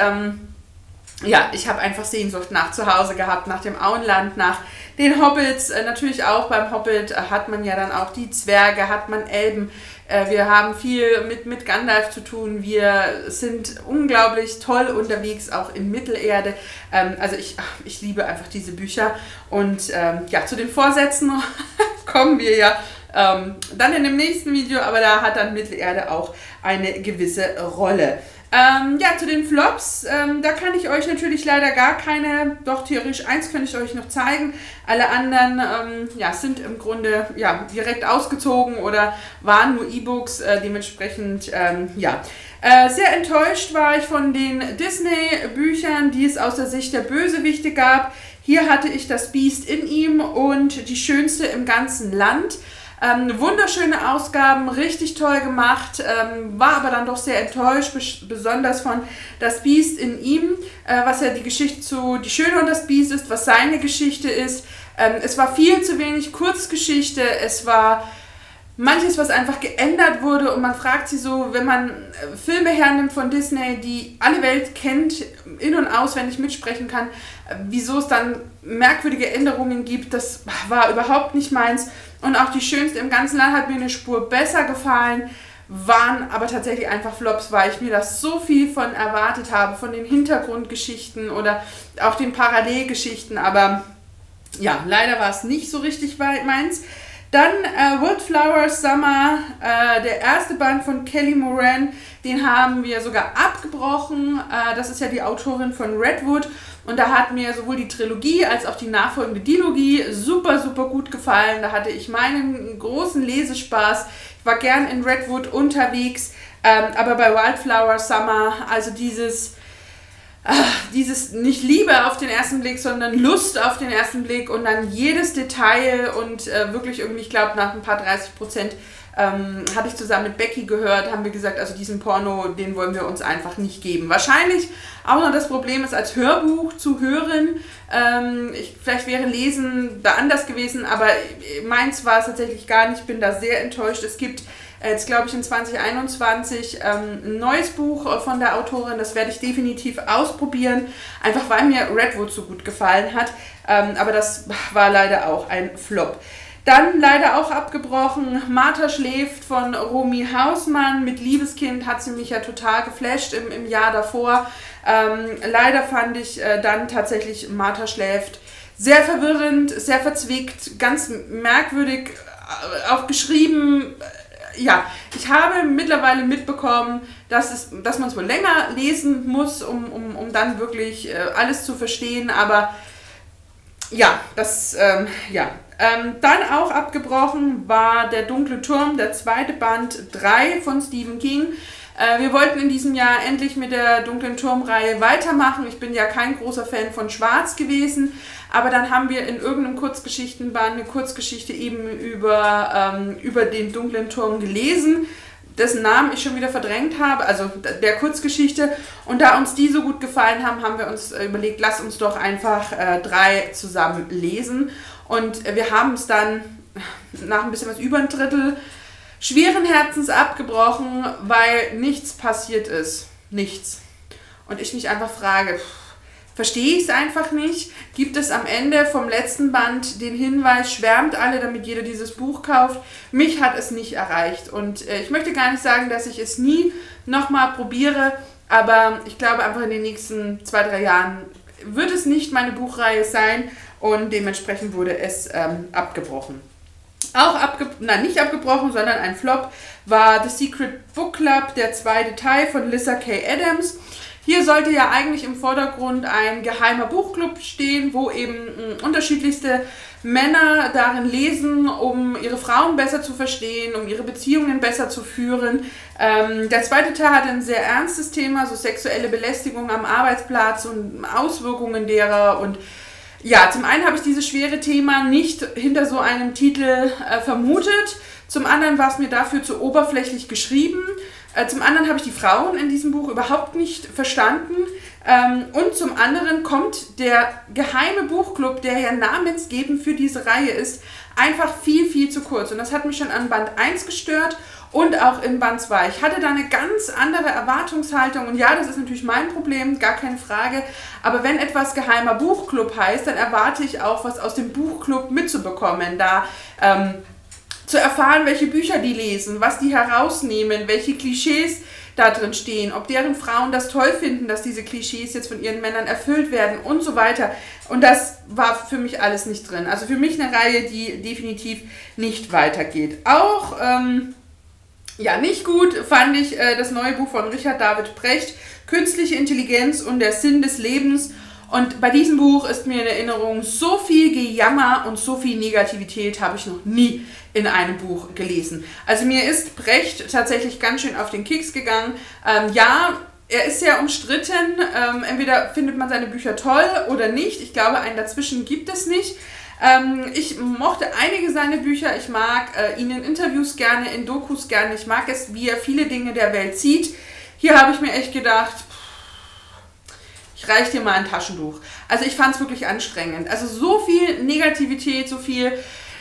ich habe einfach Sehnsucht nach zu Hause gehabt, nach dem Auenland, nach den Hobbits. Natürlich auch beim Hobbit hat man ja dann auch die Zwerge, hat man Elben. Wir haben viel mit Gandalf zu tun. Wir sind unglaublich toll unterwegs, auch in Mittelerde. Also ich liebe einfach diese Bücher. Und zu den Vorsätzen kommen wir ja dann in dem nächsten Video, aber da hat dann Mittelerde auch eine gewisse Rolle. Zu den Flops, da kann ich euch natürlich leider gar keine, doch theoretisch eins könnte ich euch noch zeigen. Alle anderen sind im Grunde direkt ausgezogen oder waren nur E-Books, dementsprechend sehr enttäuscht war ich von den Disney-Büchern, die es aus der Sicht der Bösewichte gab. Hier hatte ich Das Biest in ihm und Die Schönste im ganzen Land. Wunderschöne Ausgaben, richtig toll gemacht, war aber dann doch sehr enttäuscht, besonders von Das Biest in ihm, was ja die Geschichte zu Die Schöne und das Biest ist, was seine Geschichte ist. Es war viel zu wenig Kurzgeschichte, es war manches, was einfach geändert wurde und man fragt sich so, wenn man Filme hernimmt von Disney, die alle Welt kennt, in- und auswendig mitsprechen kann, wieso es dann merkwürdige Änderungen gibt, das war überhaupt nicht meins. Und auch Die Schönste im ganzen Land hat mir eine Spur besser gefallen, waren aber tatsächlich einfach Flops, weil ich mir das so viel von erwartet habe, von den Hintergrundgeschichten oder auch den Parallelgeschichten, aber leider war es nicht so richtig meins. Dann Wildflower Summer, der erste Band von Kelly Moran, den haben wir sogar abgebrochen. Das ist ja die Autorin von Redwood und da hat mir sowohl die Trilogie als auch die nachfolgende Dilogie super, super gut gefallen. Da hatte ich meinen großen Lesespaß. Ich war gern in Redwood unterwegs, aber bei Wildflower Summer, also dieses nicht Liebe auf den ersten Blick, sondern Lust auf den ersten Blick und dann jedes Detail und wirklich irgendwie, ich glaube, nach ein paar 30% hatte ich zusammen mit Becky gehört, haben wir gesagt, also diesen Porno, den wollen wir uns einfach nicht geben. Wahrscheinlich auch noch das Problem ist, als Hörbuch zu hören, vielleicht wäre Lesen da anders gewesen, aber meins war es tatsächlich gar nicht, ich bin da sehr enttäuscht. Es gibt jetzt, glaube ich, in 2021 ein neues Buch von der Autorin, das werde ich definitiv ausprobieren, einfach weil mir Redwood so gut gefallen hat, aber das war leider auch ein Flop. Dann leider auch abgebrochen, Martha schläft von Romy Hausmann. Mit Liebeskind hat sie mich ja total geflasht im Jahr davor. Leider fand ich dann tatsächlich Martha schläft sehr verwirrend, sehr verzwickt, ganz merkwürdig auch geschrieben, ja, ich habe mittlerweile mitbekommen, dass man es wohl länger lesen muss, um dann wirklich alles zu verstehen, aber ja, dann auch abgebrochen war Der dunkle Turm, der zweite Band 3 von Stephen King. Wir wollten in diesem Jahr endlich mit der Dunklen Turm-Reihe weitermachen. Ich bin ja kein großer Fan von Schwarz gewesen, aber dann haben wir in irgendeinem Kurzgeschichtenband eine Kurzgeschichte eben über den Dunklen Turm gelesen, dessen Namen ich schon wieder verdrängt habe, also der Kurzgeschichte. Und da uns die so gut gefallen haben, haben wir uns überlegt, lass uns doch einfach 3 zusammen lesen. Und wir haben es dann nach ein bisschen was über ein Drittel schweren Herzens abgebrochen, weil nichts passiert ist. Nichts. Und ich mich einfach frage, verstehe ich es einfach nicht? Gibt es am Ende vom letzten Band den Hinweis, schwärmt alle, damit jeder dieses Buch kauft? Mich hat es nicht erreicht. Und ich möchte gar nicht sagen, dass ich es nie nochmal probiere, aber ich glaube einfach in den nächsten 2-3 Jahren wird es nicht meine Buchreihe sein und dementsprechend wurde es abgebrochen. Auch nicht abgebrochen, sondern ein Flop war The Secret Book Club, der zweite Teil von Lyssa Kay Adams. Hier sollte ja eigentlich im Vordergrund ein geheimer Buchclub stehen, wo eben unterschiedlichste Männer darin lesen, um ihre Frauen besser zu verstehen, um ihre Beziehungen besser zu führen. Der zweite Teil hat ein sehr ernstes Thema, so sexuelle Belästigung am Arbeitsplatz und Auswirkungen derer. Und ja, zum einen habe ich dieses schwere Thema nicht hinter so einem Titel vermutet, zum anderen war es mir dafür zu oberflächlich geschrieben, zum anderen habe ich die Frauen in diesem Buch überhaupt nicht verstanden und zum anderen kommt der geheime Buchclub, der ja namensgebend für diese Reihe ist, einfach viel, viel zu kurz. Und das hat mich schon an Band 1 gestört und auch in Band 2. Ich hatte da eine ganz andere Erwartungshaltung und ja, das ist natürlich mein Problem, gar keine Frage, aber wenn etwas geheimer Buchclub heißt, dann erwarte ich auch, was aus dem Buchclub mitzubekommen, da zu erfahren, welche Bücher die lesen, was die herausnehmen, welche Klischees da drin stehen, ob deren Frauen das toll finden, dass diese Klischees jetzt von ihren Männern erfüllt werden und so weiter. Und das war für mich alles nicht drin. Also für mich eine Reihe, die definitiv nicht weitergeht. Auch nicht gut fand ich das neue Buch von Richard David Brecht, Künstliche Intelligenz und der Sinn des Lebens. Und bei diesem Buch ist mir in Erinnerung, so viel Gejammer und so viel Negativität habe ich noch nie in einem Buch gelesen. Also mir ist Brecht tatsächlich ganz schön auf den Keks gegangen. Er ist sehr umstritten. Entweder findet man seine Bücher toll oder nicht. Ich glaube, einen dazwischen gibt es nicht. Ich mochte einige seiner Bücher. Ich mag ihn in Interviews gerne, in Dokus gerne. Ich mag es, wie er viele Dinge der Welt sieht. Hier habe ich mir echt gedacht, ich reiche dir mal ein Taschentuch. Also ich fand es wirklich anstrengend. Also so viel Negativität, so viel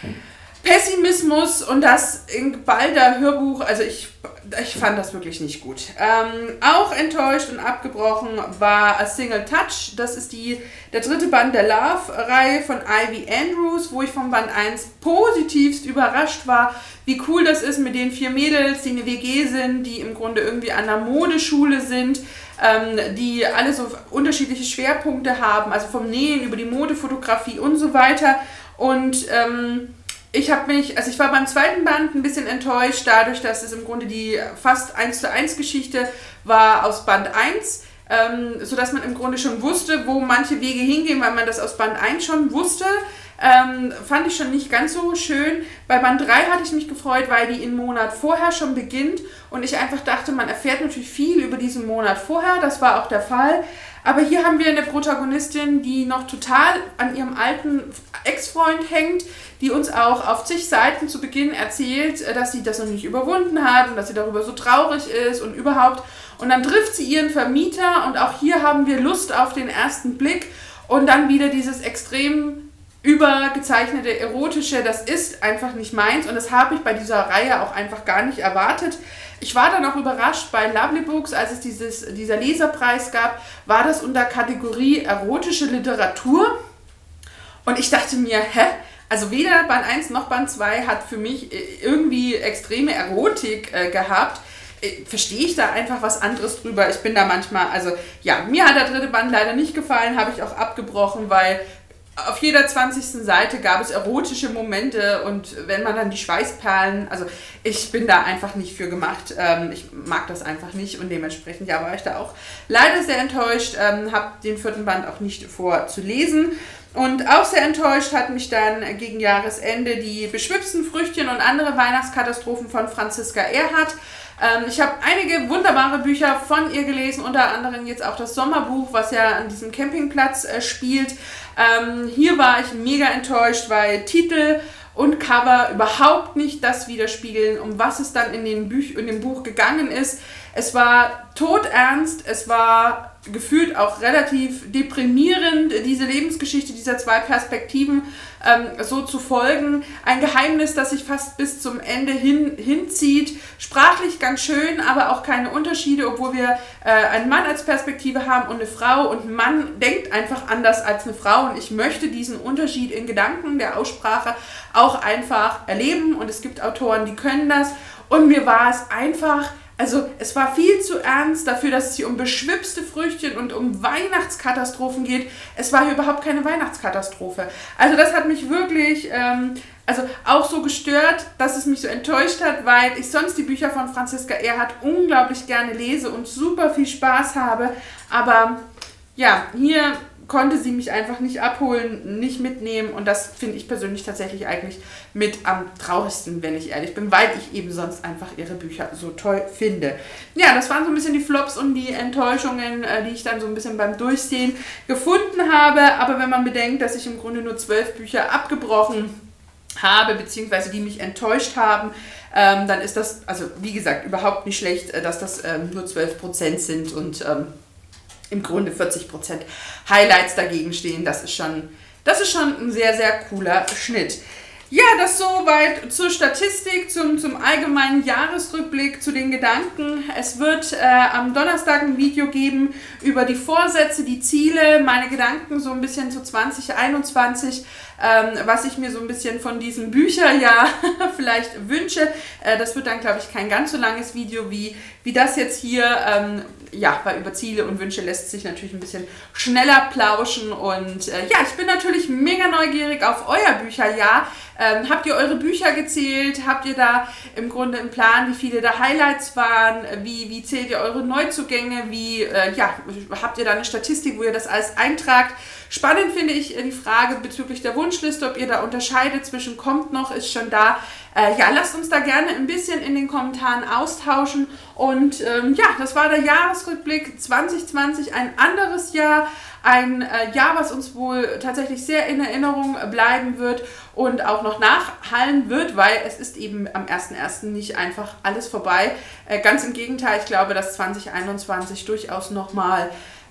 Pessimismus und das in geballter Hörbuch, also ich fand das wirklich nicht gut. Auch enttäuscht und abgebrochen war A Single Touch. Das ist der dritte Band der Love-Reihe von Ivy Andrews, wo ich von Band 1 positivst überrascht war, wie cool das ist mit den 4 Mädels, die eine WG sind, die im Grunde irgendwie an einer Modeschule sind, die alle so unterschiedliche Schwerpunkte haben, also vom Nähen über die Modefotografie und so weiter. Und ich war beim zweiten Band ein bisschen enttäuscht, dadurch, dass es im Grunde die fast 1:1 Geschichte war aus Band 1, sodass man im Grunde schon wusste, wo manche Wege hingehen, weil man das aus Band 1 schon wusste. Fand ich schon nicht ganz so schön. Bei Band 3 hatte ich mich gefreut, weil die einen Monat vorher schon beginnt und ich einfach dachte, man erfährt natürlich viel über diesen Monat vorher, das war auch der Fall. Aber hier haben wir eine Protagonistin, die noch total an ihrem alten Ex-Freund hängt, die uns auch auf zig Seiten zu Beginn erzählt, dass sie das noch nicht überwunden hat und dass sie darüber so traurig ist und überhaupt. Und dann trifft sie ihren Vermieter und auch hier haben wir Lust auf den ersten Blick und dann wieder dieses extrem übergezeichnete, erotische, das ist einfach nicht meins und das habe ich bei dieser Reihe auch einfach gar nicht erwartet. Ich war dann auch überrascht bei Lovely Books, als es dieser Leserpreis gab, war das unter Kategorie erotische Literatur und ich dachte mir, also weder Band 1 noch Band 2 hat für mich irgendwie extreme Erotik gehabt. Verstehe ich da einfach was anderes drüber. Ich bin da manchmal, also ja, mir hat der dritte Band leider nicht gefallen, habe ich auch abgebrochen, weil auf jeder 20. Seite gab es erotische Momente und wenn man dann die Schweißperlen, also ich bin da einfach nicht für gemacht, ich mag das einfach nicht und dementsprechend ja, war ich da auch leider sehr enttäuscht, habe den 4. Band auch nicht vor zu lesen. Und auch sehr enttäuscht hat mich dann gegen Jahresende die Beschwipsten Früchtchen und andere Weihnachtskatastrophen von Franziska Erhardt. Ich habe einige wunderbare Bücher von ihr gelesen, unter anderem jetzt auch das Sommerbuch, was ja an diesem Campingplatz spielt. Hier war ich mega enttäuscht, weil Titel und Cover überhaupt nicht das widerspiegeln, um was es dann in dem Buch gegangen ist. Es war todernst, es war gefühlt auch relativ deprimierend, diese Lebensgeschichte dieser zwei Perspektiven so zu folgen. Ein Geheimnis, das sich fast bis zum Ende hinzieht. Sprachlich ganz schön, aber auch keine Unterschiede, obwohl wir einen Mann als Perspektive haben und eine Frau. Und ein Mann denkt einfach anders als eine Frau. Und ich möchte diesen Unterschied in Gedanken der Aussprache auch einfach erleben. Und es gibt Autoren, die können das. Und mir war es einfach... Also es war viel zu ernst dafür, dass es hier um beschwipste Früchtchen und um Weihnachtskatastrophen geht. Es war hier überhaupt keine Weihnachtskatastrophe. Also das hat mich wirklich also auch so gestört, dass es mich so enttäuscht hat, weil ich sonst die Bücher von Franziska Erhardt unglaublich gerne lese und super viel Spaß habe. Aber ja, hier konnte sie mich einfach nicht abholen, nicht mitnehmen und das finde ich persönlich tatsächlich eigentlich mit am traurigsten, wenn ich ehrlich bin, weil ich eben sonst einfach ihre Bücher so toll finde. Ja, das waren so ein bisschen die Flops und die Enttäuschungen, die ich dann so ein bisschen beim Durchsehen gefunden habe, aber wenn man bedenkt, dass ich im Grunde nur 12 Bücher abgebrochen habe, beziehungsweise die mich enttäuscht haben, dann ist das, also wie gesagt, überhaupt nicht schlecht, dass das nur 12% sind und im Grunde 40% Highlights dagegen stehen. Das ist schon ein sehr, sehr cooler Schnitt. Ja, das soweit zur Statistik, zum allgemeinen Jahresrückblick, zu den Gedanken. Es wird am Donnerstag ein Video geben über die Vorsätze, die Ziele, meine Gedanken so ein bisschen zu 2021, was ich mir so ein bisschen von diesem Bücherjahr vielleicht wünsche. Das wird dann, glaube ich, kein ganz so langes Video wie das jetzt hier. Ja, weil über Ziele und Wünsche lässt sich natürlich ein bisschen schneller plauschen und ja, ich bin natürlich mega neugierig auf euer Bücherjahr. Habt ihr eure Bücher gezählt? Habt ihr da im Grunde einen Plan, wie viele da Highlights waren? Wie zählt ihr eure Neuzugänge? Ja, habt ihr da eine Statistik, wo ihr das alles eintragt? Spannend finde ich die Frage bezüglich der Wunschliste, ob ihr da unterscheidet zwischen kommt noch, ist schon da. Ja, lasst uns da gerne ein bisschen in den Kommentaren austauschen. Und ja, das war der Jahresrückblick 2020, ein anderes Jahr. Ein Jahr, was uns wohl tatsächlich sehr in Erinnerung bleiben wird und auch noch nachhallen wird, weil es ist eben am 1.1. nicht einfach alles vorbei. Ganz im Gegenteil, ich glaube, dass 2021 durchaus nochmal...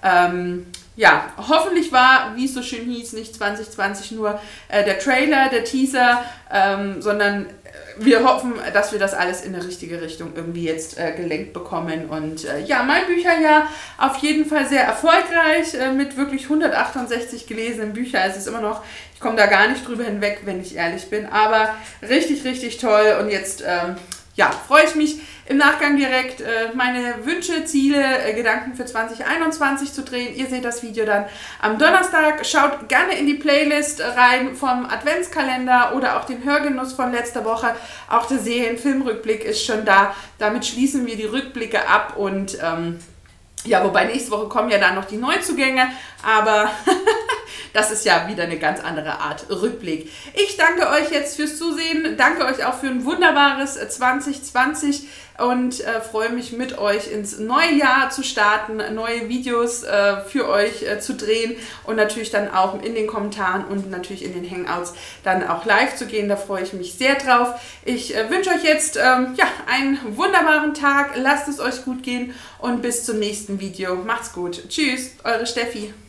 ja, hoffentlich war, wie es so schön hieß, nicht 2020 nur der Trailer, der Teaser, sondern wir hoffen, dass wir das alles in eine richtige Richtung irgendwie jetzt gelenkt bekommen. Und ja, mein Bücherjahr auf jeden Fall sehr erfolgreich mit wirklich 168 gelesenen Büchern. Es ist immer noch, ich komme da gar nicht drüber hinweg, wenn ich ehrlich bin, aber richtig, richtig toll. Und jetzt ja, freue ich mich im Nachgang direkt meine Wünsche, Ziele, Gedanken für 2021 zu drehen. Ihr seht das Video dann am Donnerstag. Schaut gerne in die Playlist rein vom Adventskalender oder auch den Hörgenuss von letzter Woche. Auch der Serien-Filmrückblick ist schon da. Damit schließen wir die Rückblicke ab und ja, wobei nächste Woche kommen ja dann noch die Neuzugänge, aber das ist ja wieder eine ganz andere Art Rückblick. Ich danke euch jetzt fürs Zusehen, danke euch auch für ein wunderbares 2020 und freue mich mit euch ins neue Jahr zu starten, neue Videos für euch zu drehen und natürlich dann auch in den Kommentaren und natürlich in den Hangouts dann auch live zu gehen. Da freue ich mich sehr drauf. Ich wünsche euch jetzt ja, einen wunderbaren Tag, lasst es euch gut gehen und bis zum nächsten Video. Macht's gut. Tschüss, eure Steffi.